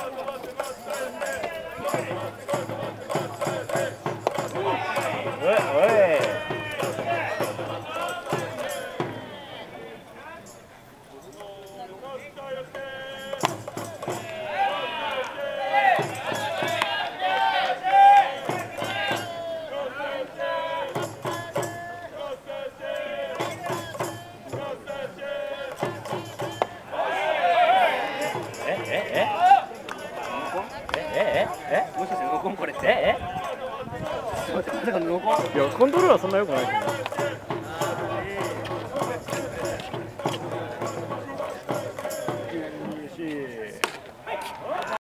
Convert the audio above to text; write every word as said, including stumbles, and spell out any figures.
いや、コントローラーそんな良くないですね。